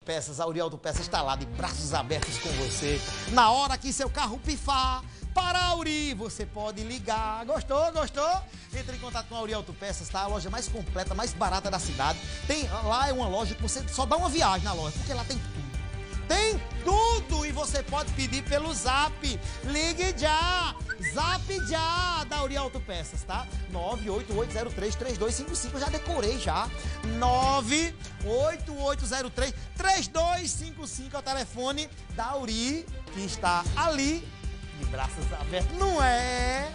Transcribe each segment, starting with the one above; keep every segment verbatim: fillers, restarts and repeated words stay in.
Peças, a Auri Autopeças está lá de braços abertos com você. Na hora que seu carro pifar, para a Auri você pode ligar. Gostou? Gostou? Entre em contato com a Auri Autopeças, tá? A loja mais completa, mais barata da cidade. Tem, lá é uma loja que você só dá uma viagem na loja, porque lá tem tudo. Tem tudo e você pode pedir pelo Zap. Ligue já! Zap já da Auri Autopeças, tá? nove oito oito zero três, três dois cinco cinco, já decorei já. nove oito oito zero três, três dois cinco cinco é o telefone da Auri, que está ali, de braços abertos, não é?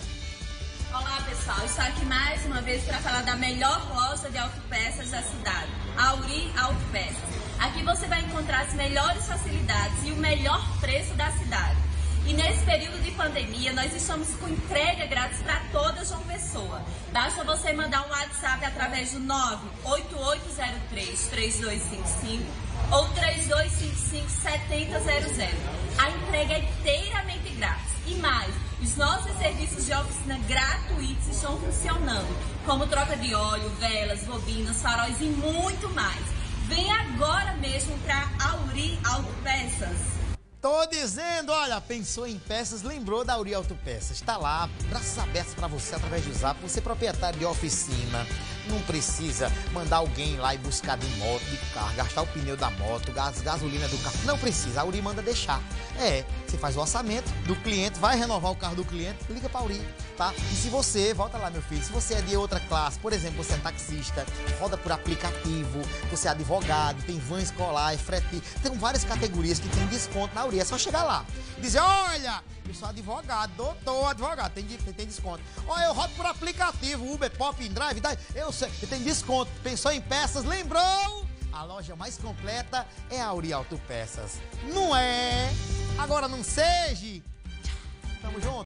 Olá pessoal, estou aqui mais uma vez para falar da melhor loja de autopeças da cidade, a Auri Autopeças. Aqui você vai encontrar as melhores facilidades e o melhor preço da cidade. E nesse período de pandemia, nós estamos com entrega grátis para toda João Pessoa. Basta você mandar um WhatsApp através do nove oito oito zero três, três dois cinco cinco ou três dois cinco cinco, sete zero zero zero. A entrega é inteiramente grátis. E mais, os nossos serviços de oficina gratuitos estão funcionando, como troca de óleo, velas, bobinas, faróis e muito mais. Vem agora mesmo para Auri Autopeças. Tô dizendo, olha, pensou em peças, lembrou da Auri Autopeças. Está lá, braços abertos para você através do Zap. Você é proprietário de oficina, não precisa mandar alguém lá e buscar de moto, de carro, gastar o pneu da moto, gas, gasolina do carro. Não precisa, a Auri manda deixar. É, você faz o orçamento do cliente, vai renovar o carro do cliente, liga para a Auri, tá? E se você, volta lá meu filho, se você é de outra classe, por exemplo, você é taxista, roda por aplicativo, você é advogado, tem van escolar, é frete, tem várias categorias que tem desconto na Auri. É só chegar lá e dizer, olha, eu sou advogado, doutor, advogado, tem, tem, tem desconto. Olha, eu rodo por aplicativo, Uber, Pop, Drive, eu sei, tem desconto. Pensou em peças, lembrou? A loja mais completa é a Auri Autopeças. Não é? Agora não seja. Tamo junto.